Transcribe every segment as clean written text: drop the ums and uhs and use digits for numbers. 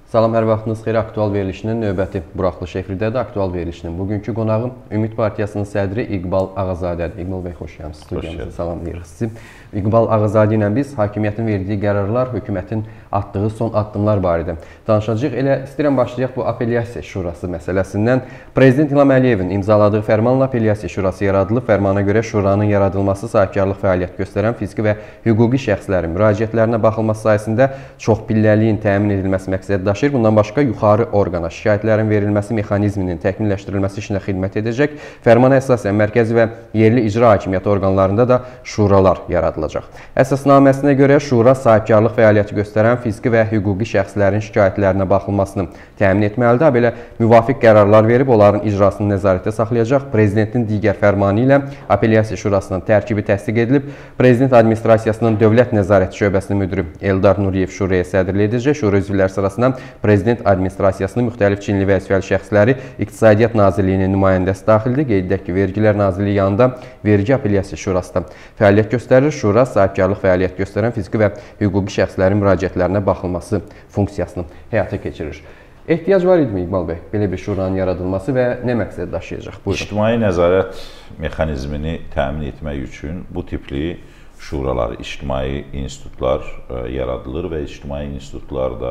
Salam, hər vaxtınız xeyir. Aktual verilişinin növbəti buraxılış efirdədir. Aktual verilişinin bugünkü qonağım Ümid Partiyasının sədri İqbal Ağazadədir. İqbal bəy, xoş gəlmisiniz. Studiyamıza salamlayırıq sizi. İqbal Ağazadə ilə biz hakimiyyətin verdiyi qərarlar, hökumətin atdığı son addımlar barədə danışacağıq. Elə istəyirəm başlayaq bu apellyasiya şurası məsələsindən. Prezident İlham Əliyevin imzaladığı fərmanla apellyasiya şurası yaradılıb. Fərmana görə şuranın yaradılması sahibkarlıq fəaliyyət göstərən fiziki və hüquqi şəxslərin müraciətlərinə baxılması sayəsində çox pilləliyin təmin edilməsi məqsədi daşıyır. Bundan başqa yuxarı orqana şikayətlərin verilməsi mexanizminin təkmilləşdirilməsi işinə xidmət edəcək. Fərmana əsasən mərkəzi və yerli icra hakimiyyəti orqanlarında da şuralar yaradılacaq. Əsasnaməsinə görə şura sahibkarlıq fəaliyyəti göstərən fiziki və hüquqi şəxslərin şikayətlərinə baxılmasını təmin etməlidir. Belə müvafiq qərarlar verib onların icrasını nəzarətdə saxlayacaq. Prezidentin digər fərmanı ilə apellyasiya şurasının tərkibi təsdiq edilib. Prezident administrasiyasının Dövlət Nəzarəti şöbəsinin müdiri Eldar Nuriyev şuraya sədrlik edəcək. Şura üzvləri sırasında Prezident administrasiyasının müxtəlif çinli vəzifəli şəxsləri, İqtisadiyyat Nazirliyinin nümayəndəsi daxildir. Qeyd edək ki, Vergilər Nazirliyi yanında Vergi Apellyasiya Şurası da fəaliyyət göstərir. Şura sahibkarlıq fəaliyyət göstərən fiziki və hüquqi şəxslərin müraciətlərinə baxılması funksiyasını həyata keçirir. Ehtiyac var idimi İqbal bəy, belə bir şuranın yaradılması və nə məqsəd daşıyacaq? Buyurun. İctimai nəzarət mexanizmini təmin etmək üçün bu tipli şuralar, ictimai institutlar yaradılır və ictimai institutlar da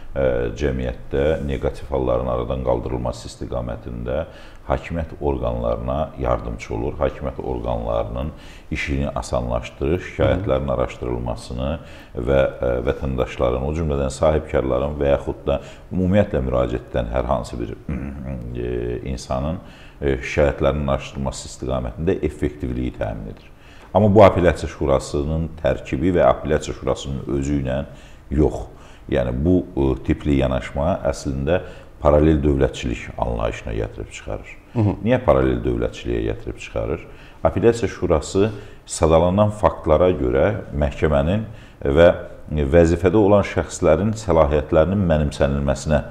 cəmiyyətdə negativ halların aradan qaldırılması istiqamətində hakimiyyət orqanlarına yardımcı olur. Hakimiyyət orqanlarının işini asanlaşdırır, şikayətlərin araşdırılmasını və vətəndaşların, o cümlədən sahibkarların və yaxud da ümumiyyətlə müraciət edən hər hansı bir insanın şikayətlərinin araşdırılması istiqamətində effektivliyi təmin edir. Amma bu apellyasiya şurasının tərkibi və apellyasiya şurasının özü ilə yox. Yəni, bu tipli yanaşma əslində paralel dövlətçilik anlayışına gətirib çıxarır. Niyə paralel dövlətçiliyə gətirib çıxarır? Apellyasiya şurası sadalanan faktlara görə məhkəmənin və vəzifədə olan şəxslərin səlahiyyətlərinin mənimsənilməsinə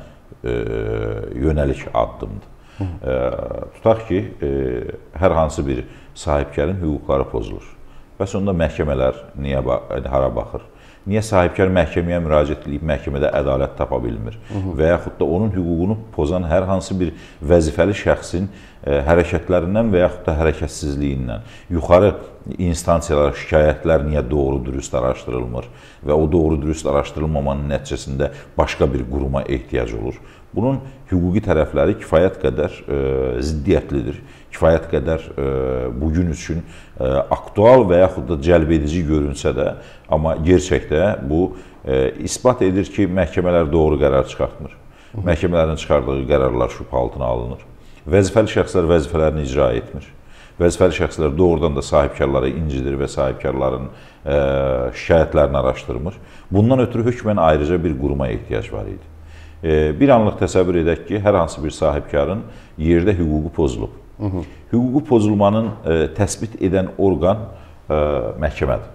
yönəlik addımdır. Tutaq ki, hər hansı bir sahibkarın hüquqları pozulur. Bəs onda məhkəmələr hara baxır? Niyə sahibkar məhkəməyə müraciət edib, məhkəmədə ədalət tapa bilmir? Və yaxud da onun hüququnu pozan hər hansı bir vəzifəli şəxsin hərəkətlərindən və yaxud da hərəkətsizliyindən yuxarı instansiyalara şikayətlər niyə doğru-dürüst araşdırılmır və o doğru-dürüst araşdırılmamanın nəticəsində başqa bir quruma ehtiyac olur? Bunun hüquqi tərəfləri kifayət qədər ziddiyyətlidir, kifayət qədər bugün üçün aktual və yaxud da cəlbedici görünsə də, amma gerçəkdə bu isbat edir ki, məhkəmələr doğru qərar çıxartmır. Məhkəmələrin çıxardığı qərarlar şübhə altına alınır. Vəzifəli şəxslər vəzifələrini icra etmir. Vəzifəli şəxslər doğrudan da sahibkarları incidir və sahibkarların şikayətlərini araşdırmır. Bundan ötürü hökmən ayrıca bir quruma ehtiyac var idi. Bir anlıq təsəvvür edək ki, hər hansı bir sahibkarın yerdə hüququ pozulub. Hüququ pozulmanın təsbit edən orqan məhkəmədir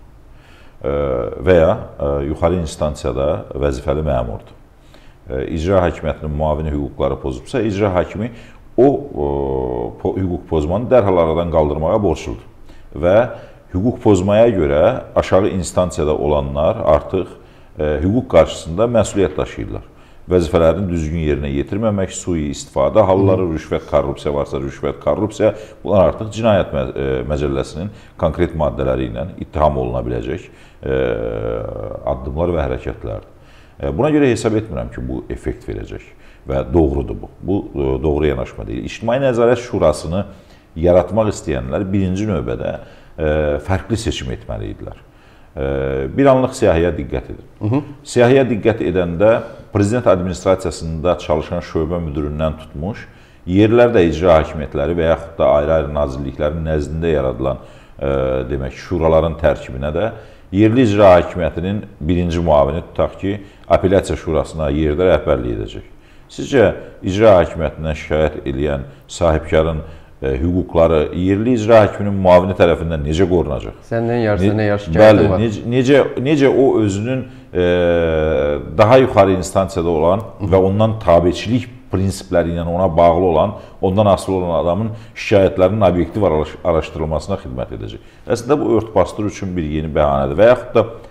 və ya yuxarı instansiyada vəzifəli məmurdur. İcra hakimiyyətinin müavini hüquqları pozubsa, icra hakimi o hüquq pozmanı dərhal aradan qaldırmağa borçludur. Və hüquq pozmaya görə aşağı instansiyada olanlar artıq hüquq qarşısında məsuliyyət daşıyırlar. Vəzifələrini düzgün yerinə yetirməmək, sui-istifadə halları, rüşvət, korrupsiya varsa rüşvət, korrupsiya, bunlar artıq cinayət məcəlləsinin konkret maddələri ilə ittiham oluna biləcək addımlar və hərəkətlərdir. Buna görə hesab etmirəm ki, bu effekt verəcək və doğrudur bu. Bu doğru yanaşma deyil. İctimai Nəzarət Şurasını yaratmaq istəyənlər birinci növbədə fərqli seçim etməli idilər. Bir anlıq siyahıya diqqət edin. Siyahıya diqqət edəndə Prezident administrasiyasında çalışan şöbə müdüründən tutmuş, yerlərdə icra hakimiyyətləri və yaxud da ayrı-ayrı nazirliklərin nəzdində yaradılan şuraların tərkibinə də yerli icra hakimiyyətinin birinci müavini tutaq ki, apellyasiya şurasına yerdə rəhbərlik edəcək. Sizcə, icra hakimiyyətindən şikayət edən sahibkarın hüquqları yerli icra hakiminin müavini tərəfindən necə qorunacaq? Səndən yarısı nə yarı şikayətin var? Necə o özünün daha yuxarı instansiyada olan və ondan tabiçilik prinsipləri ilə ona bağlı olan, ondan asılı olan adamın şikayətlərinin obyektiv araşdırılmasına xidmət edəcək. Əslində bu örtbasdır üçün bir yeni bəhanədir və yaxud da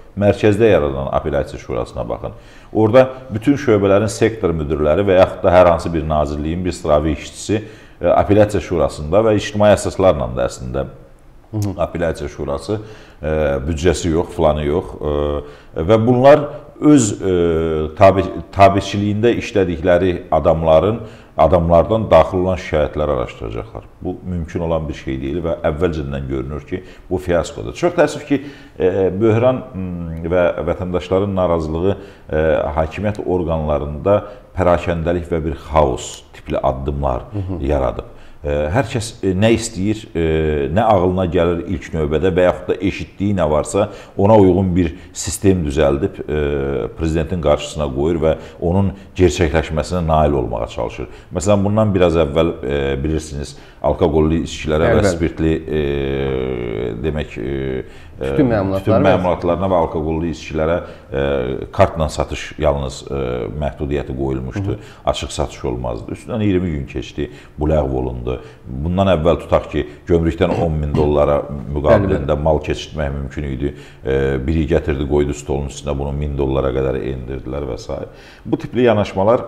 Mərkəzdə yaradılan Apellyasiya Şurasına baxın. Orada bütün şöbələrin sektor müdirləri və yaxud da hər hansı bir nazirliyin bir sıravi işçisi Apellyasiya Şurasında və ictimai əsaslarla da əslində Apellyasiya Şurası büdcəsi yox, filanı yox və bunlar öz tabiçiliyində işlədikləri adamlardan daxil olan şikayətləri araşdıracaqlar. Bu mümkün olan bir şey deyil və əvvəlcədən görünür ki, bu fiyaskodur. Çox təəssüf ki, böhran və vətəndaşların narazılığı hakimiyyət orqanlarında pərakəndəlik və bir xaos tipli addımlar yaradıb. Hər kəs nə istəyir, nə ağılına gəlir ilk növbədə və yaxud da eşitdiyi nə varsa ona uyğun bir sistem düzəldib prezidentin qarşısına qoyur və onun gerçəkləşməsinə nail olmağa çalışır. Məsələn, bundan biraz əvvəl bilirsiniz, alkoqollu içkilərə və spirtli demək tütün məmulatlarına və alkoqollu içkilərə kartla satış yalnız məhdudiyyəti qoyulmuşdu. Açıq satış olmazdı. Üstündən 20 gün keçdi, bu ləğv olundu. Bundan əvvəl tutaq ki, gömrükdən 10.000 dollara müqabilində mal keçirtmək mümkün idi. Biri gətirdi, qoydu stolun üstünə, bunu 1000 dollara qədər endirdilər və s. Bu tipli yanaşmalar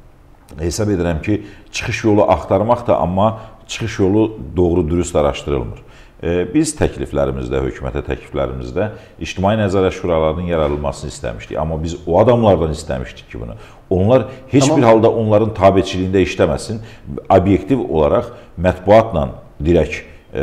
hesab edirəm ki, çıxış yolu axtarmaqdır, amma çıxış yolu doğru dürüst araşdırılmır. Biz təkliflərimizdə, hökumətə təkliflərimizdə ictimai nəzarət şuralarının yaradılmasını istəmişdik. Amma biz o adamlardan istəmişdik ki, bunu. Onlar heç bir halda onların tabiçiliyində işləməsin, obyektiv olaraq mətbuatla dirək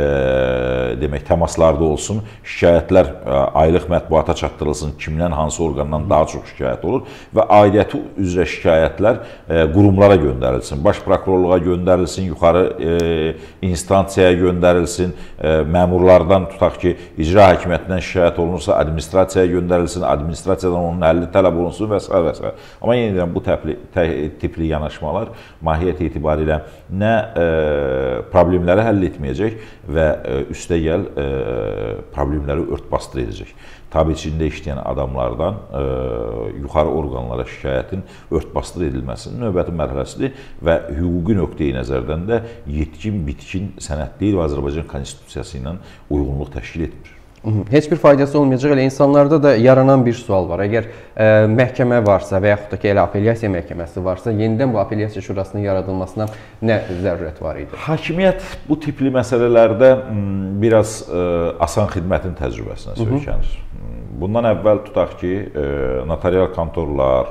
demək, təmaslarda olsun, şikayətlər aylıq mətbuata çatdırılsın, kimdən, hansı orqandan daha çox şikayət olur və aidiyyəti üzrə şikayətlər qurumlara göndərilsin, baş prokurorluğa göndərilsin, yuxarı instansiyaya göndərilsin, məmurlardan tutaq ki, icra hakimiyyətindən şikayət olunursa, administrasiyaya göndərilsin, administrasiyadan onun həlli tələb olunsun və s. və s. Amma yenə deyirəm, bu tipli yanaşmalar mahiyyət etibarilə nə problemləri həll etməyəcək və üstəgəl problemləri ört-basdır edəcək. Tabiçiliyində işləyən adamlardan yuxarı orqanlara şikayətin ört-basdır edilməsinin növbəti mərhələsidir və hüquqi nöqteyi nəzərdən də yetkin, bitkin sənəd deyil və Azərbaycan Konstitusiyası ilə uyğunluq təşkil etmir. Heç bir faydası olmayacaq. Elə insanlarda da yaranan bir sual var. Əgər məhkəmə varsa və yaxud da ki, elə apellyasiya məhkəməsi varsa, yenidən bu apellyasiya şurasının yaradılmasına nə zərurət var idi? Hakimiyyət bu tipli məsələlərdə biraz asan xidmətin təcrübəsinə söykənir. Bundan əvvəl tutaq ki, notarial kontorlar,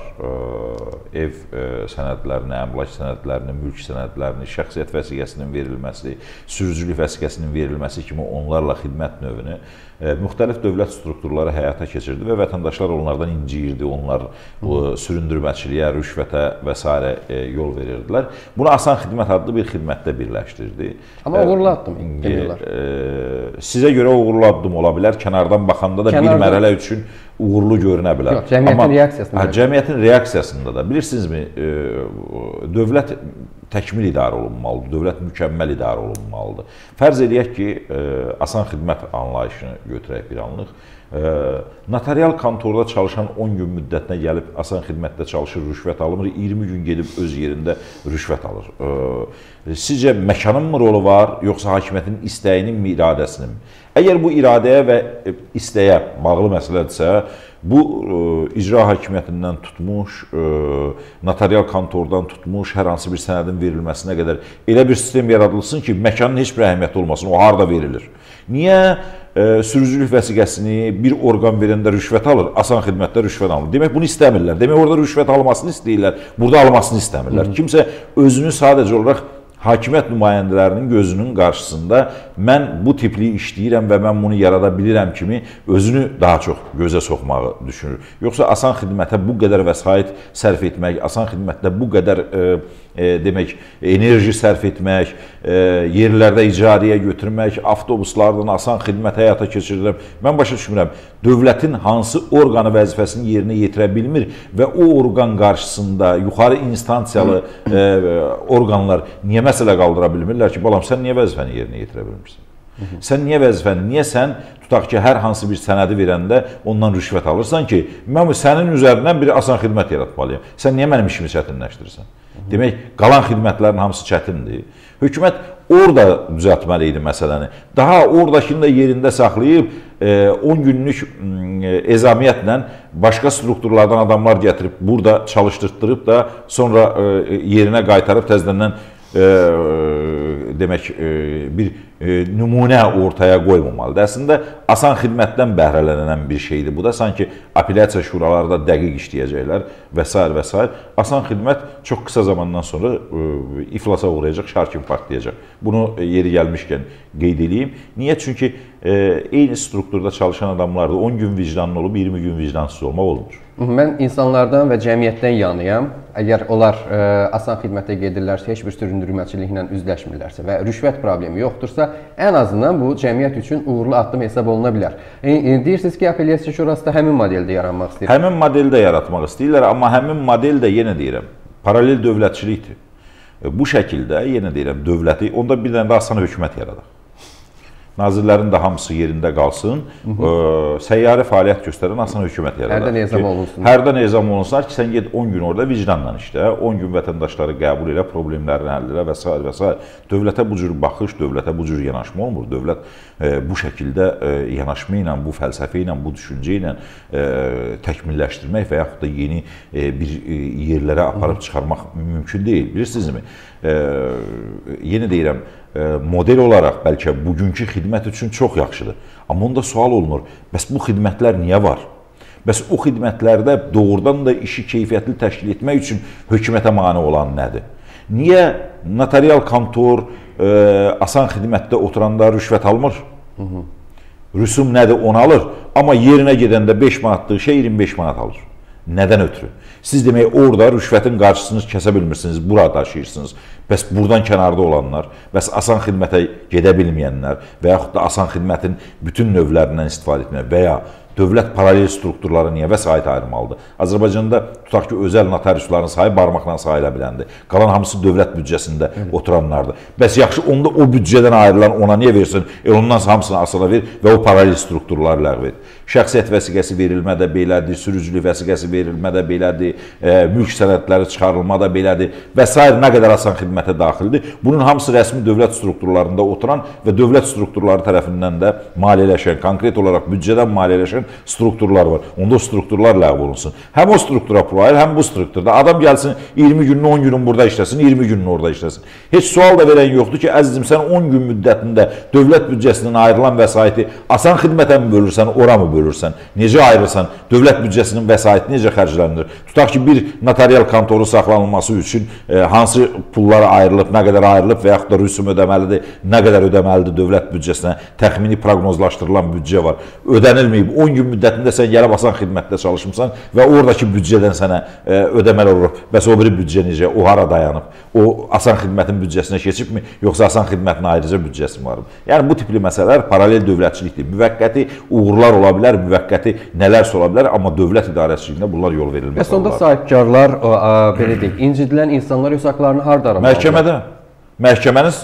ev sənədlərini, əmlak sənədlərini, mülk sənədlərini, şəxsiyyət vəsiqəsinin verilməsi, sürücülük vəsiqəsinin verilməsi kimi onlarla xidmət növünü müxtəlif dövlət strukturları həyata keçirdi və vətəndaşlar onlardan inciyirdi, onlar süründürməçiliyə, rüşvətə və s. Yol verirdilər. Bunu asan xidmət adlı bir xidmətdə birləşdirdi. Amma uğurlu addım demirlər. Sizə görə uğurlu addım ola bilər, kənardan baxanda da bir mərhələ üçün uğurlu görünə bilər. Yox, cəmiyyətin reaksiyasında. Cəmiyyətin reaksiyasında da bilirsinizmi, dövlət təkmil idarə olunmalıdır, dövlət mükəmməl idarə olunmalıdır. Fərz edək ki, asan xidmət anlayışını götürək bir anlıq. Notarial kontorda çalışan 10 gün müddətinə gəlib asan xidmətdə çalışır, rüşvət almır, 20 gün gedib öz yerində rüşvət alır. Sizcə məkanın mı rolu var, yoxsa hakimiyyətin istəyinin mi, iradəsinin mi? Əgər bu iradəyə və istəyə bağlı məsələdirsə, bu icra hakimiyyətindən tutmuş, notarial kontordan tutmuş, hər hansı bir sənədin verilməsinə qədər elə bir sistem yaradılsın ki, məkanın heç bir əhəmiyyəti olmasın, o harada verilir. Niyə sürücülük vəsiqəsini bir orqan verəndə rüşvət alır, asan xidmətdə rüşvət alır? Demək, bunu istəmirlər. Demək, orada rüşvət almasını istəyirlər, burada almasını istəmirlər. Kimsə özünü sadəcə olaraq hakimiyyət nümayəndələrinin gözünün qarşısında mən bu tipli işləyirəm və mən bunu yarada bilirəm kimi özünü daha çox gözə soxmağı düşünür. Yoxsa asan xidmətə bu qədər vəsait sərf etmək, asan xidmətdə bu qədər demək, enerji sərf etmək, yerlərdə icarəyə götürmək, avtobuslardan asan xidmət həyata keçirirəm. Mən başa düşmürəm, dövlətin hansı orqanı vəzifəsini yerinə yetirə bilmir və o orqan qarşısında yuxarı instansiyalı orqanlar niyə məsələ qaldıra bilmirlər ki, balam, sən niyə vəzifəni yerinə yetirə bilmirsən? Sən niyə vəzifəni, niyə sən tutaq ki, hər hansı bir sənədi verəndə ondan rüşvət alırsan ki, mən sənin üzərindən bir asan xidmət yaratmalıyım. Sən niyə mənim işimi çətinləşdirirsən? Demək, qalan xidmətlərin hamısı çətindir. Hökumət orada düzəltməli idi məsələni. Daha oradakını da yerində saxlayıb, 10 günlük ezamiyyətlə başqa strukturlardan adamlar gətirib burada çalışdırtdırıb da sonra yerinə qaytarıb təzədən demək bir nümunə ortaya qoymamalıdır. Əslində asan xidmətdən bəhrələnən bir şeydir. Bu da sanki apellyasiya şuraları da dəqiq işləyəcəklər və s. və s. Asan xidmət çox qısa zamandan sonra iflasa uğrayacaq, şar kimi partlayacaq. Bunu yeri gəlmişkən qeyd edeyim. Niyə? Çünki eyni strukturda çalışan adamlar da 10 gün vicdanlı olub 20 gün vicdansız olmaq olmur. Mən insanlardan və cəmiyyətdən yanıyam. Əgər onlar asan xidmətə gedirlərsə, heç bir süründürməçiliklə üzləşmirlərsə və rüşvət problemi yoxdursa, ən azından bu cəmiyyət üçün uğurlu addım hesab oluna bilər. Deyirsiniz ki, Apellyasiya Şurası da həmin modeldə yaranmaq istəyir. Həmin modeldə yaratmaq istəyirlər, amma həmin model də yenə deyirəm, paralel dövlətçilikdir. Bu şəkildə, yenə deyirəm, dövləti, onda bir dənə də asan hökumət yaradaq. Nazirlərin də hamısı yerində qalsın, səyyarə fəaliyyət göstərən asan hökumət yaradaq. Hərdən ezam olunsun. Hərdən ezam olunsunlar ki, sən ged 10 gün orada vicdanla işlə, 10 gün vətəndaşları qəbul elə, problemlərini həll elə və s. və s. Dövlətə bu cür baxış, dövlətə bu cür yanaşma olmur. Dövlət bu şəkildə yanaşma ilə, bu fəlsəfə ilə, bu düşüncə ilə təkmilləşdirmək və yaxud da yeni bir yerlərə aparıb çıxarmaq mümkün deyil. Bilirsinizmi? Yenə deyirəm, model olaraq bəlkə bugünkü xidmət üçün çox yaxşıdır. Amma onda sual olunur, bəs bu xidmətlər niyə var? Bəs o xidmətlərdə doğrudan da işi keyfiyyətli təşkil etmək üçün hökumətə mane olan nədir? Niyə notarial kontor asan xidmətdə oturanda rüşvət almır? Rüsum nədir? Onu alır. Amma yerinə gedəndə 5 manatlıq şey 25 manat alır. Nədən ötürü? Siz demək, orada rüşvətin qarşısını kəsə bilmirsiniz, burada daşıyırsınız. Bəs buradan kənarda olanlar, bəs asan xidmətə gedə bilməyənlər və yaxud da asan xidmətin bütün növlərindən istifadə etmək və ya dövlət paralel strukturları niyə vəsait ayırmalıdır? Azərbaycanda tutaq ki, özəl notariusların sayı barmaqla sayıla biləndir. Qalan hamısı dövlət büdcəsində oturanlardır. Bəs yaxşı, onda o büdcədən ayrılan ona niyə versin? Ondan hamısını asıla ver və o paralel strukturları ləğv et. Şəxsiyyət vəsiqəsi verilmə də belədir, sürücülük vəsiqəsi verilmə də belədir, mülk sənədləri çıxarılma da belədir və s. nə qədər asan xidmətə daxildir. Bunun hamısı rəsmi dövlət strukturlarında oturan və dövlət strukturları tərəfindən də maliyyələşən, konkret olaraq büdcədən maliyyələşən strukturlar var. Onda o strukturlar ləğv olunsun. Həm o struktura pul ayır, həm bu strukturda. Adam gəlsin 20 gününü 10 günün burada işləsin, 20 gününü orada işləsin. Heç sual da verən yoxdur ki, əzizim, sən 10 gün müddətində dövlət büdcəsindən ayrılan vəsaiti asan xidmətə mi bölürsən, ora mı bölürsən? Necə ayırırsan? Dövlət büdcəsinin vəsaiti necə xərclənir? Tutaq ki, bir notarial kontoru saxlanılması üçün hansı pullara ayrılıb, nə qədər ayrılıb və yaxud da rüsum ödəməlidir, nə qədər ödəməlidir dövlət büdcəsinə? Təxmini proqnozlaşdırılan büdcə var. Ödənilməyib. 10 gün müddətində sən gəlib asan xidmətdə çalışmısan və oradakı büdcədən sənə ödəmələr olur. Bəs o biri büdcə necə? O hara dayanıb? O asan xidmətin büdcəsinə keçibmi? Yoxsa asan xidmətin ayrıca büdcəsi mi var? Yəni bu tipli məsələlər paralel dövlətçilikdir. Müvəqqəti uğurlar ola bilər, müvəqqəti nələrsə ola bilər, amma dövlət idarəçiliyində bunlar yol verilməz. Bəs onda sahibkarlar, belə deyək, incidilən insanlar öz haqlarını harda aramalıdır? Məhkəmədə. Məhkəməniz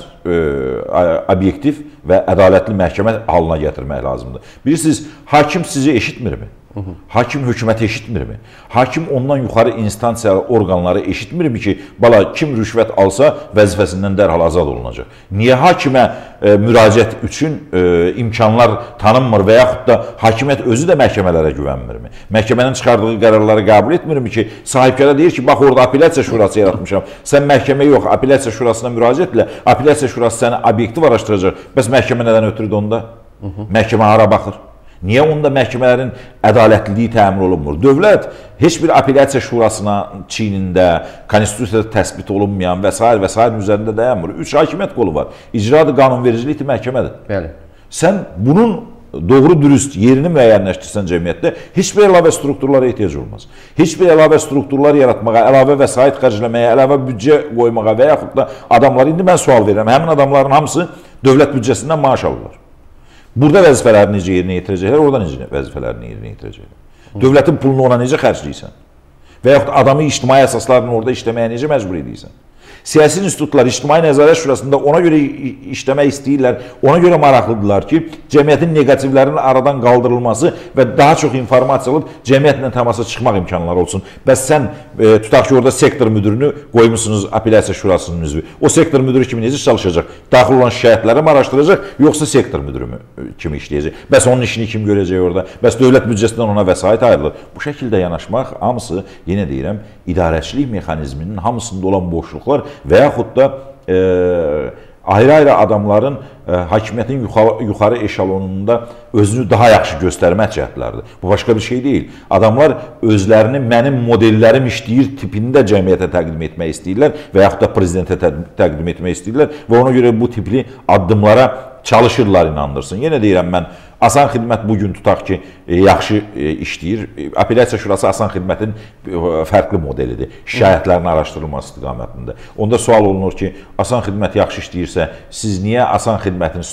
obyektiv və ədalətli məhkəmə halına gətirmək lazımdır. Bilirsiniz, hakim sizi eşitmirmi? Hakim hökuməti eşitmirmi? Hakim ondan yuxarı instansiya orqanları eşitmirmi ki, bala kim rüşvət alsa vəzifəsindən dərhal azad olunacaq? Niyə hakimə müraciət üçün imkanlar tanınmır və yaxud da hakimiyyət özü də məhkəmələrə güvənmirmi? Məhkəmənin çıxardığı qərarları qəbul etmirmi ki, sahibkara deyir ki, bax orada apellyasiya şurası yaratmışam, sən məhkəmə yox, apellyasiya şurasına müraciət elə, apellyasiya şurası səni obyektiv araşdıracaq, bəs məhkəmə nədən ötürüdür onda? Məhkəmə hara baxır? Niyə onda məhkəmələrin ədalətliliyi təmin olunmur? Dövlət heç bir apellyasiya şurasına çiynində, konstitusiyada təsbit olunmayan və s. üzərində dayanmır. 3 hakimiyyət qolu var. İcradır, qanunvericilikdir, məhkəmədir. Bəli. Sən bunun doğru dürüst yerini müəyyənləşdirsən cəmiyyətdə, heç bir əlavə strukturlara ehtiyac olmaz. Heç bir əlavə strukturlar yaratmağa, əlavə vəsait xərcləməyə, əlavə büdcə qoymağa və yaxud da adamlar, indi mən sual verirəm, həmin adamların hamısı dövlət büdcəsindən maaş alırlar. Burada vəzifələrini necə yerinə yetirəcəklər, orada necə vəzifələrini yerinə yetirəcəklər. Dövlətin pulunu ona necə xərcləyirsən? Və yaxud adamı ictimai əsaslarla orada işləməyə necə məcbur edirsən? Siyasi institutlar İctimai Nəzarət Şurasında ona görə işləmək istəyirlər, ona görə maraqlıdırlar ki, cəmiyyətin neqativlərinin aradan qaldırılması və daha çox informasiya alıb cəmiyyətlə təmasa çıxmaq imkanları olsun. Bəs sən tutaq ki, orada sektor müdürünü qoymuşsunuz Apellyasiya Şurasının üzvü. O sektor müdürü kimi necə çalışacaq? Daxil olan şikayətləri mi araşdıracaq, yoxsa sektor müdürü kimi işləyəcək? Bəs onun işini kim görəcək orada? Bəs dövlət büdcəsindən ona vəsait ayrılır. Bu şəkildə yanaşmaq hamısı, yenə deyirəm, idarəçilik mexanizminin hamısında olan boşluqlar və yaxud da ayrı-ayrı adamların hakimiyyətin yuxarı eşalonunda özünü daha yaxşı göstərmək cəhdləridir. Bu başqa bir şey deyil. Adamlar özlərini mənim modellərim işləyir tipində cəmiyyətə təqdim etmək istəyirlər və yaxud da prezidentə təqdim etmək istəyirlər və ona görə bu tipli addımlara çalışırlar, inandırsın. Yenə deyirəm, mən Asan Xidmət bugün tutaq ki, yaxşı işləyir. Apellyasiya Şurası Asan Xidmətin fərqli modelidir. Şikayətlərin araşdırılması istiqamətində. Onda sual olunur ki, Asan Xidmət yaxşı işləyirsə, siz niyə Asan Xidmətin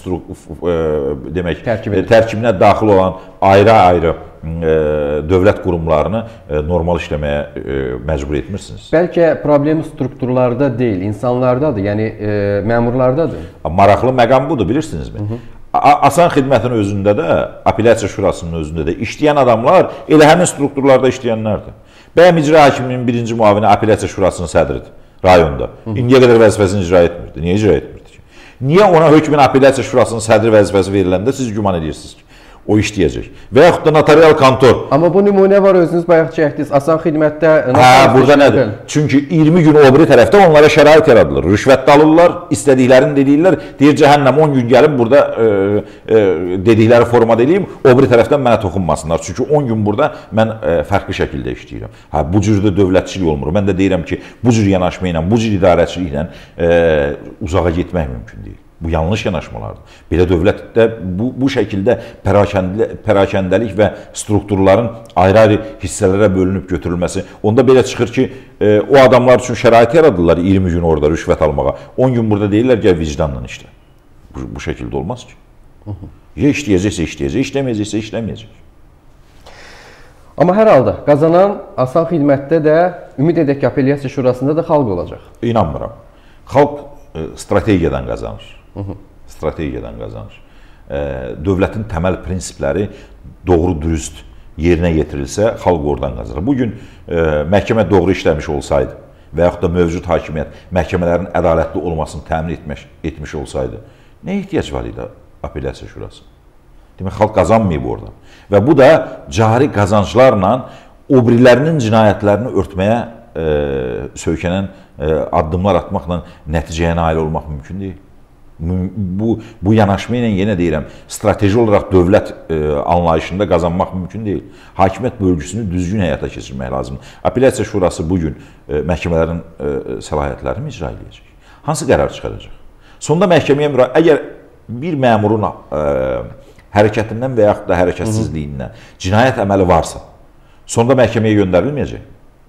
tərkibinə daxil olan ayrı-ayrı dövlət qurumlarını normal işləməyə məcbur etmirsiniz? Bəlkə problem strukturlarda deyil, insanlardadır, yəni məmurlardadır. Maraqlı məqam budur, bilirsinizmi? Asan Xidmətin özündə də, Apellyasiya Şurasının özündə də işləyən adamlar elə həmin strukturlarda işləyənlərdir. Bəyəm icra hakiminin birinci müavini Apellyasiya Şurasının sədridir rayonda. İndiyə qədər vəzifəsini icra etmirdi. Niyə icra etmirdi ki? Niyə ona hökmən Apellyasiya Şurasının sədri vəzifəsi veriləndə siz güman edirsiniz ki, o işləyəcək? Və yaxud da notarial kontor. Amma bu nümunə var, özünüz bayaq çəkdiniz. Asan Xidmətdə... Burada nədir? Çünki 20 gün o biri tərəfdə onlara şərait yaradılır. Rüşvət alırlar, istədiklərini deyirlər. Deyir, cəhənnəm 10 gün gəlib burada dedikləri formada eləyim, o biri tərəfdən mənə toxunmasınlar. Çünki 10 gün burada mən fərqli şəkildə işləyirəm. Bu cür də dövlətçilik olmur. Mən də deyirəm ki, bu cür yanaşma ilə, bu cür idarəçiliklə uzağa getmək mümkün deyil. Bu yanlış yanaşmalardır. Belə dövlətdə bu şəkildə pərakəndəlik və strukturların ayrı-ayrı hissələrə bölünüb götürülməsi. Onda belə çıxır ki, o adamlar üçün şərait yaradırlar 20 gün orada rüşvət almağa. 10 gün burada deyirlər ki, vicdanla işlə. Bu şəkildə olmaz ki. Ya işləyəcəksə işləyəcək, işləməyəcəksə işləməyəcək. Amma hər halda qazanan Asan Xidmətdə də, ümid edək ki, Apellyasiya Şurasında da xalq olacaq. İnanmıram. Xalq strategiyadan qazanır. Strategiyadan qazanır. Dövlətin təməl prinsipləri doğru, dürüst yerinə yetirilsə, xalq oradan qazanır. Bugün məhkəmə doğru işləmiş olsaydı və yaxud da mövcud hakimiyyət məhkəmələrin ədalətli olmasını təmin etmiş olsaydı, nə ehtiyac var idi Apellyasiya Şurası? Demək, xalq qazanmayıb oradan. Və bu da cari qazanclarla o birilərinin cinayətlərini örtməyə söykənən addımlar atmaqla nəticəyə nail olmaq mümkün deyil. Bu yanaşma ilə, yenə deyirəm, strateji olaraq dövlət anlayışında qazanmaq mümkün deyil. Hakimiyyət bölgüsünü düzgün həyata keçirmək lazımdır. Apellyasiya Şurası bugün məhkəmələrin səlahiyyətlərini icra edəcək. Hansı qərar çıxaracaq? Sonda məhkəməyə müraciət, əgər bir məmurun hərəkətindən və yaxud da hərəkətsizliyindən cinayət əməli varsa, sonda məhkəməyə göndərilməyəcək.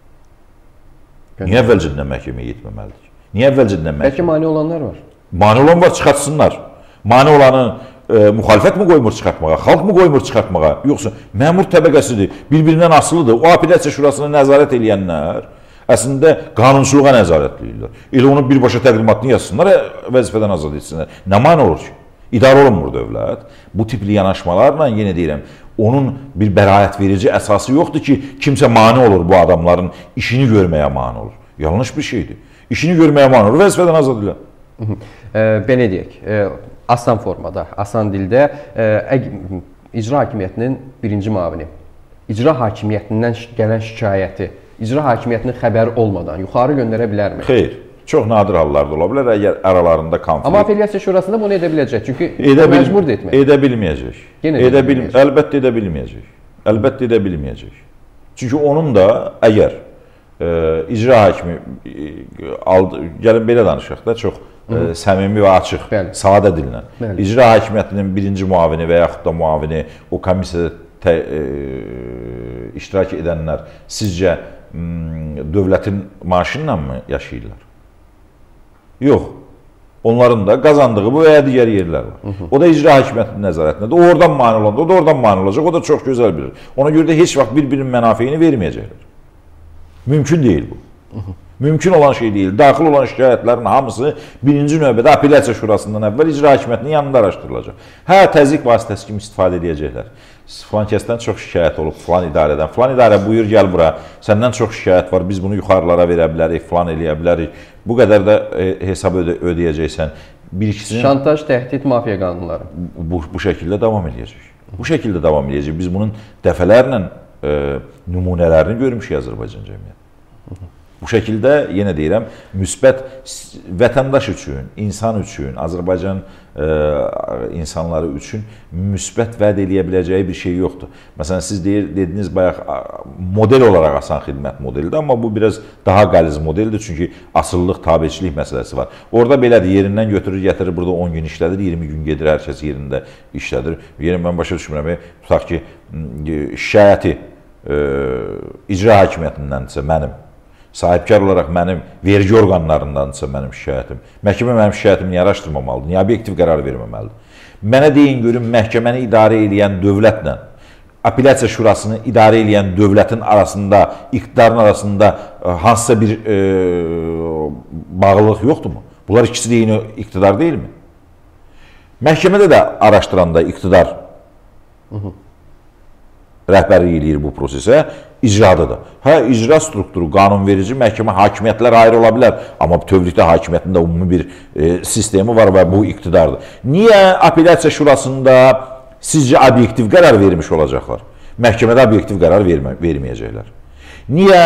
Niyə əvvəlcədən məhkəməyə getməməlidir? Niyə əvvəlcədən məhkəməyə? Bəlkə mane olanlar var. Mane olan var, çıxartsınlar. Mane olanı müxalifət mi qoymur çıxartmağa, xalq mı qoymur çıxartmağa, yoxsa məmur təbəqəsidir, bir-birindən asılıdır. O Apellyasiya Şurasına nəzarət edənlər əslində qanunçuluğa nəzarət edirlər. Elə onun birbaşa təqdimatını yazsınlar, vəzifədən azad etsinlər. Nə mane olur ki? İdarə olunmur dövlət. Bu tipli yanaşmalarla, yenə deyirəm, onun bir bəraət verici əsası yoxdur ki, kimsə mane olur bu adamların işini görməyə mane olur. Yanlış bir şeydir. İşini görməyə mane olur, vəzifədən azad edirlər. Belə deyək, asan formada, asan dildə icra hakimiyyətinin birinci müavini, icra hakimiyyətindən gələn şikayəti, icra hakimiyyətinin xəbəri olmadan yuxarı göndərə bilərmi? Xeyr, çox nadir hallarda ola bilər, əgər aralarında konflikt. Amma Apellyasiya Şurasında bunu edə biləcək, çünki məcburdur etmək. Edə bilməyəcək. Əlbəttə edə bilməyəcək. Əlbəttə edə bilməyəcək. Çünki onun da əgər icra hakimi, gəlin belə danışaq da, çox səmimi və açıq, sadə dillə. İcra hakimiyyətinin birinci müavini və yaxud da müavini, o komissiyada iştirak edənlər sizcə dövlətin maaşıyla mı yaşayırlar? Yox. Onların da qazandığı bu və ya digər yerlər var. O da icra hakimiyyətinin nəzarətindədir. O oradan mane olanda, o da oradan mane olacaq. O da çox gözəl bilir. Ona görə də heç vaxt bir-birinin mənafeyini verməyəcəklər. Mümkün deyil bu. Mümkün olan şey deyil. Daxil olan şikayətlərin hamısı birinci növbədə apellyasiya şurasından əvvəl icra hakimiyyətinin yanında araşdırılacaq. Hə, təzyiq vasitəsi kimi istifadə edəcəklər. Filan kəsdən çox şikayət olub, filan idarədən. Filan idarə buyur gəl bura, səndən çox şikayət var, biz bunu yuxarılara verə bilərik, filan eləyə bilərik. Bu qədər də hesab ödəyəcəksən. Şantaj, təhdid, mafiya qanunları. Bu şəkildə davam edəcək. Bu şəkildə davam edəcək. Biz bunun dəfələrlə nümunələrini görmüşük Azərbaycan cəmiyyəti. Bu şəkildə, yenə deyirəm, müsbət vətəndaş üçün, insan üçün, Azərbaycan insanları üçün müsbət vəd eləyə biləcəyi bir şey yoxdur. Məsələn, siz dediniz, bayaq model olaraq asan xidmət modelidir, amma bu biraz daha qəliz modeldir, çünki asıllıq, tabiçilik məsələsi var. Orada belədir, yerindən götürür, gətirir, burada 10 gün işlədir, 20 gün gedir, hər kəs yerində işlədir. Yəni, mən başa düşmürəm, tutaq ki, şikayəti icra hakimiyyətindəndirsə mənim, sahibkar olaraq mənim vergi orqanlarındansa mənim şikayətim. Məhkəmə mənim şikayətimi niyə araşdırmamalıdır? Niyə obyektiv qərar verməməlidir? Mənə deyin görün, məhkəməni idarə edən dövlətlə, apellyasiya şurasını idarə edən dövlətin arasında, iqtidarın arasında hansısa bir bağlılıq yoxdurmu? Bunlar ikisi de yeni iqtidar deyilmi? Məhkəmədə də araşdıranda iqtidar rəhbərlik eləyir bu prosesə, icradıdır. Hə, icra strukturu, qanunverici, məhkəmə, hakimiyyətlər ayrı ola bilər, amma bütövlükdə hakimiyyətin də ümumi bir sistemi var və bu iqtidardır. Niyə apellyasiya şurasında sizcə obyektiv qərar vermiş olacaqlar? Məhkəmədə obyektiv qərar verməyəcəklər. Niyə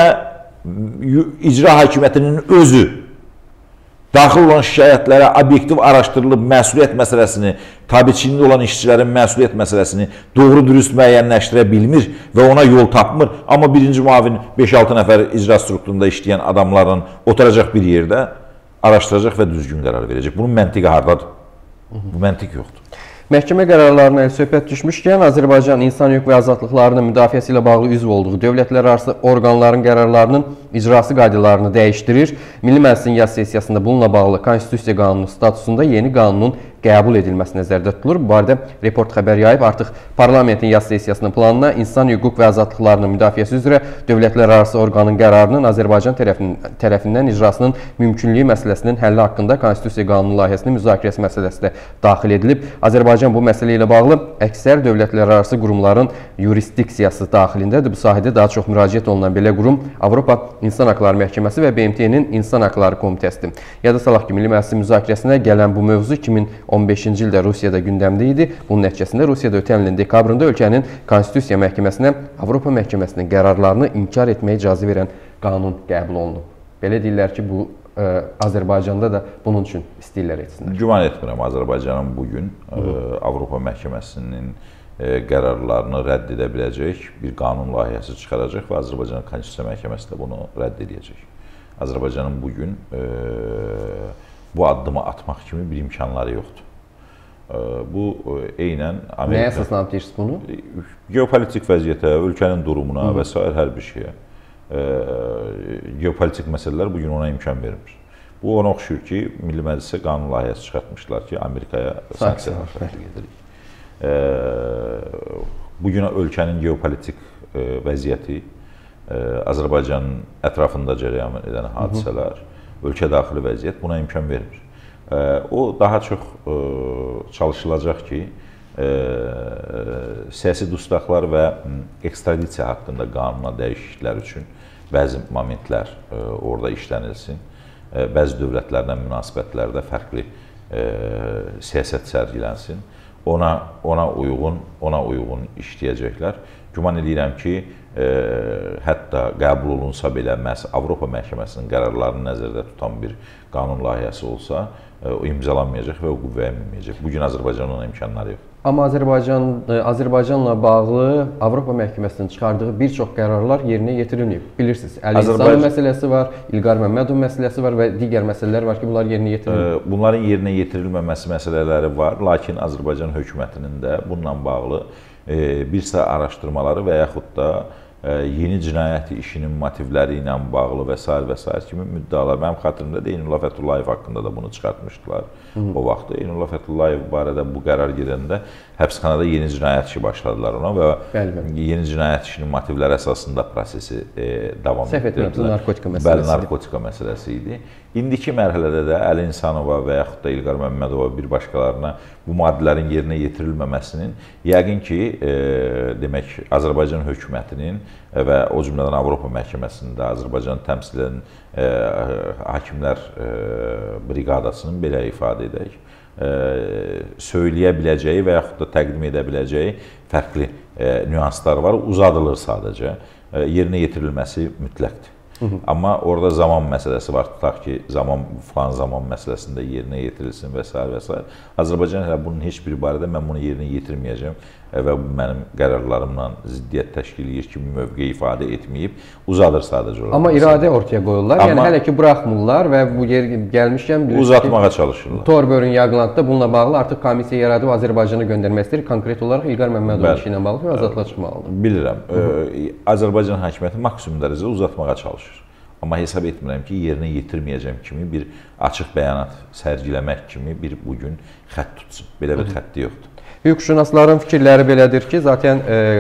icra hakimiyyətinin özü daxil olan şikayətlərə obyektiv araşdırılıb məsuliyyət məsələsini, tabiçiliyində olan işçilərin məsuliyyət məsələsini doğru dürüst müəyyənləşdirə bilmir və ona yol tapmır. Amma birinci müavin 5-6 nəfər icra strukturunda işləyən adamların oturacaq bir yerdə araşdıracaq və düzgün qərar verəcək. Bunun məntiqi hardadır? Bu məntiq yoxdur. Məhkəmə qərarlarına söhbət düşmüşkən, Azərbaycan İnsan Hüquq və Azadlıqlarının müdafiəsi ilə bağlı üzv olduğu dövlətlərarası orqanların qərarlarının icrası qaydalarını dəyişdirir. Milli Məclisin yaz sessiyasında bununla bağlı Konstitusiya qanunu statusunda yeni qanunun qəbul edilməsi nəzərdə tutulur. Bu barədə Report xəbər yayıb. Artıq parlamentin yaz sessiyasının planına insan hüquq və azadlıqlarının müdafiəsi üzrə dövlətlərarası orqanın qərarının Azərbaycan tərəfindən icrasının mümkünlüyü məsələsinin həlli haqqında Konstitusiya qanunu layihəsinin müzakirəsi məsələsi də daxil edilib. Azərbaycan bu məsələ ilə bağlı əksər dövlətlərarası qurumların yurisdiksiyası daxilindədir. Bu sahədə daha çox müraciət olunan belə qurum Avropa İnsan Haqları Məhkəməsi və BMT-nin İnsan Haqları Komitəsidir. Yada salaq ki, Milli Məclisin müzakirəsinə gələn bu mövzu 2015-ci ildə Rusiyada gündəmdə idi. Bunun nəticəsində Rusiyada ötən ilin dekabrında ölkənin Konstitusiya Məhkəməsinə Avropa Məhkəməsinin qərarlarını inkar etməyə icazə verən qanun qəbul olunub. Belə deyirlər ki, bu Azərbaycanda da bunun üçün istəyirlər etsinlər. Güman etmirəm, Azərbaycanın bugün Avropa Məhkəməsinin qərarlarını rədd edə biləcək bir qanun layihəsi çıxaracaq və Azərbaycan Konstitusiya Məhkəməsi də bunu rədd edəcək. Azərbaycanın bugün bu addımı atmaq kimi bir imkanları yoxdur. Bu eynən Amerika... Nəyə əsaslanıb deyirsiniz bunu? Geopolitik vəziyyətə, ölkənin durumuna və s. hər bir şeyə. Geopolitik məsələlər bugün ona imkan vermir. Bu ona oxşuyur ki, Milli Məclisə qanun layihəsi çıxartmışlar ki, Amerikaya sanksiyalar tətbiq edirik. Bugün ölkənin geopolitik vəziyyəti, Azərbaycanın ətrafında cərəyan edən hadisələr, ölkə daxili vəziyyət buna imkan vermir. O daha çox çalışılacaq ki, siyasi dustaqlar və ekstradisiya haqqında qanuna dəyişikliklər üçün bəzi momentlər orada işlənilsin. Bəzi dövlətlərlə münasibətlərdə fərqli siyasət sərgilənsin. Ona uyğun işləyəcəklər. Güman edirəm ki, hətta qəbul olunsa belə məhz Avropa Məhkəməsinin qərarlarını nəzərdə tutan bir qanun layihəsi olsa, o imzalanmayacaq və o qüvvəyə minməyəcək. Bugün Azərbaycanın ona imkanları yoxdur. Amma Azərbaycanla bağlı Avropa Məhkəməsinin çıxardığı bir çox qərarlar yerinə yetirilməyib. Bilirsiniz, Əli İhsanov məsələsi var, İlqar Məmmədov məsələsi var və digər məsələlər var ki, bunlar yerinə yetirilməyib. Bunların yerinə yetirilməməsi məsələləri var, lakin Azərbaycan hökumətinin də bununla bağlı bir sıra araşdırmaları və yaxud da yeni cinayət işinin motivləri ilə bağlı və s. kimi müddalar. Mənim xatırımda Eynullah Fəthullayev haqqında da bunu çıxartmışdılar o vaxtda. Eynullah Fəthullayev barədə bu qərar gedəndə həbsxanada yeni cinayət işi başladılar ona və yeni cinayət işinin motivləri əsasında prosesi davam etdirdilər. Bəli, narkotika məsələsi idi. İndiki mərhələdə də Əli İnsanova və yaxud da İlqar Məmmədova bir başqalarına bu maddələrin yerinə yetirilməməsinin yəqin ki, demək, Azərbaycan hökumətinin və o cümlədən Avropa məhkəməsində Azərbaycanı təmsil edən hakimlər briqadasının belə ifadə edək, söyləyə biləcəyi və yaxud da təqdim edə biləcəyi fərqli nüanslar var, uzadılır sadəcə, yerinə yetirilməsi mütləqdir. Amma orada zaman məsələsi var, tutaq ki, falan zaman məsələsində yerinə yetirilsin və s. Azərbaycan hələ bunun heç biri barədə mən bunu yerinə yetirməyəcəm və bu mənim qərarlarımla ziddiyyət təşkil edir kimi mövqe ifadə etməyib, uzadır sadəcə. Amma iradə ortaya qoyurlar, yəni hələ ki buraxmırlar və bu yer gəlmişkən uzatmağa çalışırlar. Torbörün Yaqlantda bununla bağlı artıq komissiya yaradıb Azərbaycana göndərmək istəyir. Konkret olaraq İlqar Məmmədov işi ilə bağlı və azadlığa çıxmalıdır. Bilirəm. Azərbaycan hakimiyyəti maksimum dərəcədə uzatmağa çalışır. Amma hesab etmirəm ki, yerinə yetirməyəcəm kimi bir açıq bəyanat sərgiləmək kimi bir bugün xətt tutsun. Belə bir xətti yoxdur. Hüquqşünasların fikirləri belədir ki, zaten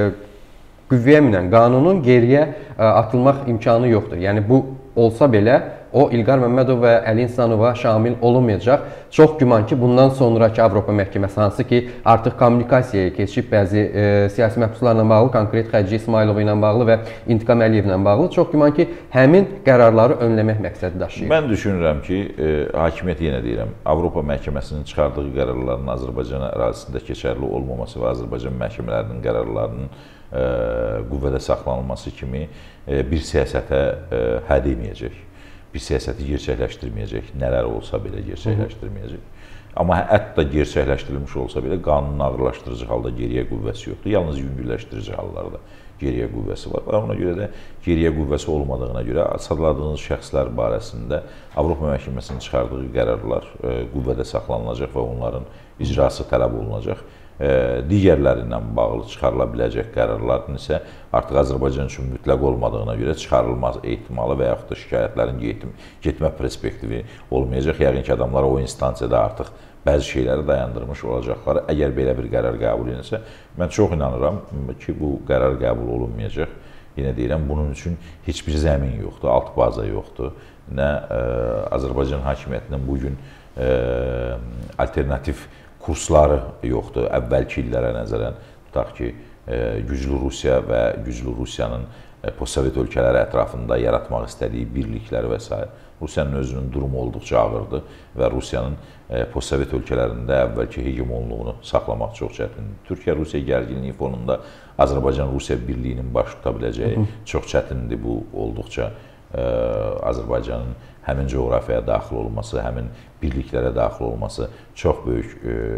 qüvvəyə minən qanunun geriyə atılmaq imkanı yoxdur. Yəni bu olsa belə o İlqar Məmmədov və Əli İnsanova şamil olunmayacaq. Çox güman ki, bundan sonraki Avropa məhkəməsi hansı ki, artıq kommunikasiyaya keçib bəzi siyasi məhbuslarla bağlı, konkret Xədicə İsmailova ilə bağlı və İntiqam Əliyevlə bağlı, çox güman ki, həmin qərarları önləmək məqsədi daşıyır. Mən düşünürəm ki, hakimiyyət yenə deyirəm, Avropa məhkəməsinin çıxardığı qərarların Azərbaycan ərazisində keçərli olmaması və Azərbaycan məhkəmələrinin qərarlarının qüvvədə saxlanılması kimi bir siyasətə hə deməyəcək. Bir siyasəti gerçəkləşdirməyəcək, nələr olsa belə gerçəkləşdirməyəcək. Amma hətta gerçəkləşdirilmiş olsa belə qanunun ağırlaşdırıcı halda geriyə qüvvəsi yoxdur. Yalnız yüngülləşdirici hallarda geriyə qüvvəsi var. Və ona görə də geriyə qüvvəsi olmadığına görə sadladığınız şəxslər barəsində Avropa məhkəməsinin çıxardığı qərarlar qüvvədə saxlanılacaq və onların icrası tələb olunacaq. Digərləri ilə bağlı çıxarıla biləcək qərarların isə artıq Azərbaycan üçün mütləq olmadığına görə çıxarılmaz ehtimalı və yaxud da şikayətlərin getmə perspektivi olmayacaq. Yəqin ki, adamlar o instansiyada artıq bəzi şeyləri dayandırmış olacaqlar. Əgər belə bir qərar qəbul edilsə, mən çox inanıram ki, bu qərar qəbul olunmayacaq. Yenə deyirəm, bunun üçün heç bir zəmin yoxdur, alt baza yoxdur. Nə Azərbaycan hakimiyyətinin bugün alternativ kursları yoxdur. Əvvəlki illərə nəzərən, tutaq ki, güclü Rusiya və güclü Rusiyanın postsovet ölkələri ətrafında yaratmaq istədiyi birliklər və s. Rusiyanın özünün durumu olduqca ağırdır və Rusiyanın postsovet ölkələrində əvvəlki hegemonluğunu saxlamaq çox çətindir. Türkiyə-Rusiya gərginliyi fonunda Azərbaycan-Rusiya birliyinin baş tuta biləcəyi çox çətindir. Bu olduqca Azərbaycanın həmin coğrafiyaya daxil olması, həmin birliklərə daxil olması çox böyük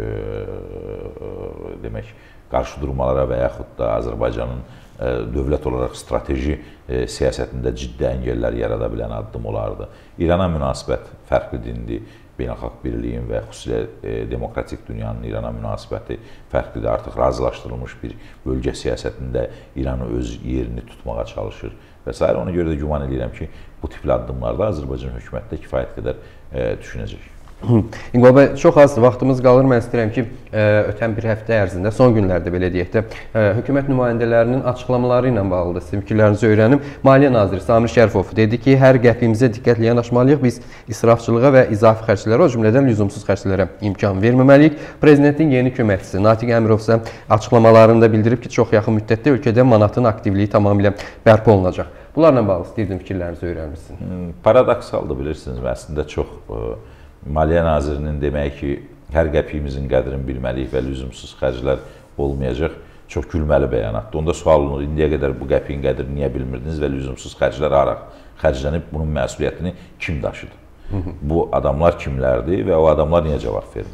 demək, qarşıdurmalara və yaxud da Azərbaycanın dövlət olaraq strateji siyasətində ciddi əngəllər yarada bilən addım olardı. İrana münasibət fərqli dindir. Beynəlxalq birliyin və xüsusilə demokratik dünyanın İrana münasibəti fərqlidir. Artıq razılaşdırılmış bir bölgə siyasətində İran öz yerini tutmağa çalışır və s. Ona görə də güman edirəm ki, bu tipli addımlarda Azərbaycan hökuməti də kifayət qədər düşünəcək. İqbal bəy, çox az vaxtımız qalır. Mən istəyirəm ki, ötən bir həftə ərzində, son günlərdə belə deyək də, hökumət nümayəndələrinin açıqlamaları ilə bağlıdır. Sizin fikirlərinizi öyrənim. Maliyyə naziri Samir Şərifov dedi ki, hər qəpiyimizə diqqətlə yanaşmalıyıq. Biz israfçılığa və izafi xərclərə, o cümlədən lüzumsuz xərclərə imkan verməməliyik. Prezidentin yeni köməkçisi Natiq Əmirov isə açıqlamalarında bildirib ki, çox yaxın müddətdə ölkədə manatın aktivliyi tamamilə bərpa olunacaq. Bunlarla bağlı istəyirdim fikirlərinizi öyrənmişsin. Paradoksaldır, bilirsiniz. Əslində çox Maliyyə nazirinin demək ki, hər qəpiyimizin qədrini bilməliyik və lüzumsuz xərclər olmayacaq. Çox gülməli bəyanatdır. Onda sual olunur, indiyə qədər bu qəpiyin qədrini niyə bilmirdiniz və lüzumsuz xərclər haraq xərclənib, bunun məsuliyyətini kim daşıdı? Bu adamlar kimlərdir və o adamlar niyə cavab vermir?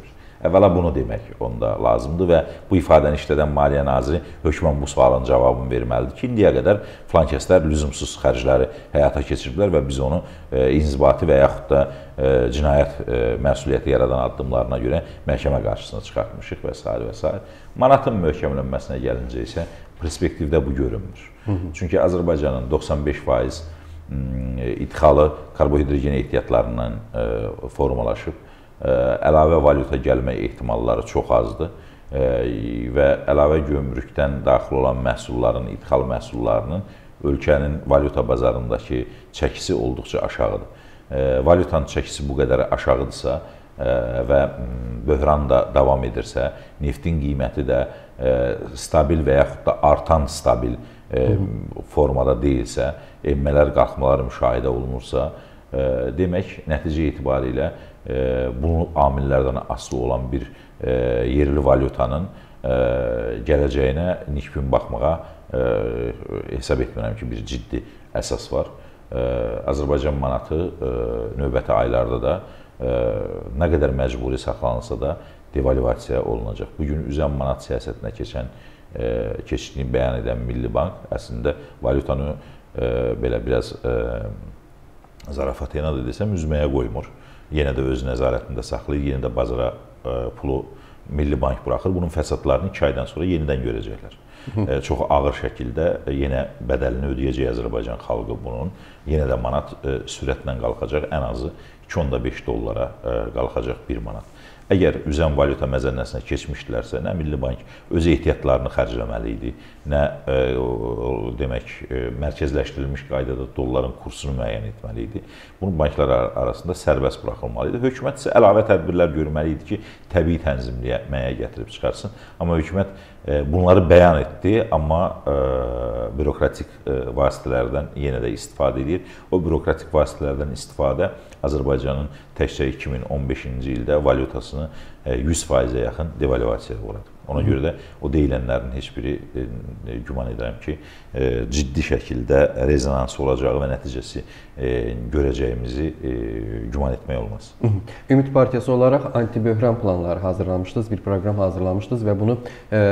Əvvəla bunu demək onda lazımdır və bu ifadəni işlədən Maliyyə Naziri hökmən bu sualın cavabını verməlidir ki, indiyə qədər filankəslər lüzumsuz xərcləri həyata keçiriblər və biz onu inzibati və yaxud da cinayət məsuliyyəti yaradan addımlarına görə məhkəmə qarşısına çıxartmışıq və s. və s. Manatın möhkəmlənməsinə gəlincə isə perspektivdə bu görünmür. Çünki Azərbaycanın 95% idxalı karbohidrogen ehtiyatlarından formalaşıb, əlavə valyuta gəlmə ehtimalları çox azdır və əlavə gömrükdən daxil olan məhsulların, idxal məhsullarının ölkənin valyuta bazarındakı çəkisi olduqca aşağıdır. Valyutanın çəkisi bu qədər aşağıdırsa və böhran da davam edirsə, neftin qiyməti də stabil və yaxud da artan stabil formada deyilsə, enmələr, qalxmalar müşahidə olunursa, demək, nəticə etibarilə bu amillərdən asılı olan bir yerli valyutanın gələcəyinə nikbin baxmağa hesab etmirəm ki, bir ciddi əsas var. Azərbaycan manatı növbəti aylarda da nə qədər məcburi saxlanılsa da devalvasiya olunacaq. Bugün üzən manat siyasətinə keçdiyini bəyan edən Milli Bank əslində valyutanı belə biraz zarafat yana da desəm üzməyə qoymur. Yenə də öz nəzarətində saxlayır, yenə də bazara pulu Milli Bank buraxır. Bunun fəsadlarını 2 aydan sonra yenidən görəcəklər. Çox ağır şəkildə yenə bədəlini ödəyəcək Azərbaycan xalqı bunun. Yenə də manat sürətlə qalxacaq, ən azı 2.5 dollara qalxacaq 1 manat. Əgər üzən valyuta məzənnəsinə keçmişdilərsə, nə Milli Bank öz ehtiyatlarını xərcləməli idi, nə demək, mərkəzləşdirilmiş qaydada dolların kursunu müəyyən etməli idi. Bunu banklar arasında sərbəst buraxılmalı idi. Hökumət isə əlavə tədbirlər görməli idi ki, təbii tənzimləməyə gətirib çıxarsın. Amma hökumət bunları bəyan etdi, amma bürokratik vasitələrdən yenə də istifadə edir. O bürokratik vasitələrdən istifadə Azərbaycanın təkcə 2015-ci ildə valyutasını 100%-ə yaxın devalvasiyaya uğradı. Ona görə də o deyilənlərin heç biri güman edirəm ki, ciddi şəkildə rezonansı olacağı və nəticəsi görəcəyimizi güman etmək olmaz. Ümid Partiyası olaraq anti-böhran planları hazırlamışdınız, bir proqram hazırlamışdınız və bunu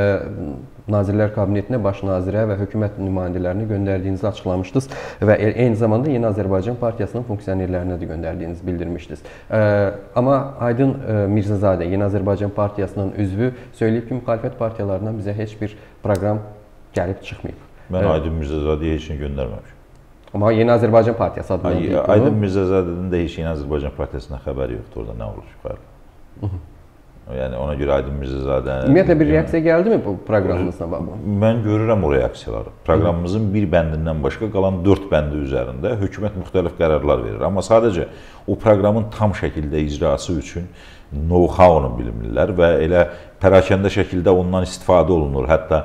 Nazirlər Kabinetinə, Baş Nazirə və hökumət nümayəndələrinə göndərdiyinizi açıqlamışdınız və eyni zamanda Yeni Azərbaycan Partiyasının funksionerlərinə də göndərdiyinizi bildirmişdiniz. Amma Aydın Mirzəzadə, Yeni Azərbaycan Partiyasının üzvü söyləyib ki, müxalifət partiyalarından bizə heç bir proqram gəlib çıxmayıb. Mən Aydın Mirzəzadəyə heç nə göndərməmişim. Amma Yeni Azərbaycan Partiyası adına deyib bunu. Aydın Mirzəzadənin də heç Yeni Azərbaycan Partiyasından xəbəri yoxdur, orada nə olur? Yəni ona görə Aydın Mirzəzadənin... Ümumiyyətlə bir reaksiya gəldimi bu proqramımızla bağlı? Mən görürəm o reaksiyaları. Proqramımızın bir bəndindən başqa qalan 4 bəndi üzərində hökumət müxtəlif qərarlar verir. Amma sadəcə o proqramın tam şəkildə icrası üçün know-how-nu bilmirlər və elə pərakəndə şəkildə ondan istifadə olunur. Hətta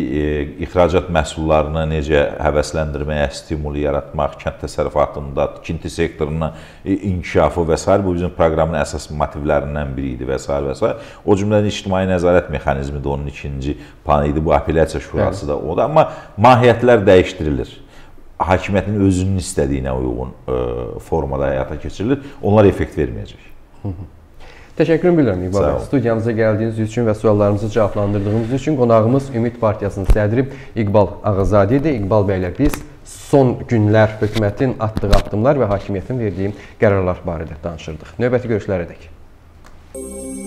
ixracat məhsullarını necə həvəsləndirməyə, stimulu yaratmaq, kənd təsərrüfatında, tikinti sektoruna inkişafı və s. bu bizim proqramın əsas motivlərindən biri idi və s. və s. O cümlədən ictimai nəzarət mexanizmi də onun ikinci planı idi, bu apellyasiya şurası da o da. Amma mahiyyətlər dəyişdirilir. Hakimiyyətin özünün istədiyinə uyğun formada həyata keçirilir. Onlar effekt verməyəcək. Təşəkkür edirəm İqbal bəy. Studiyamıza gəldiyiniz üçün və suallarımızı cavablandırdığınız üçün qonağımız Ümid Partiyasının sədri İqbal Ağazadə idi. İqbal bəylə biz son günlər hökumətin atdığı addımlar və hakimiyyətin verdiyi qərarlar barədə danışırdıq. Növbəti görüşlərədək.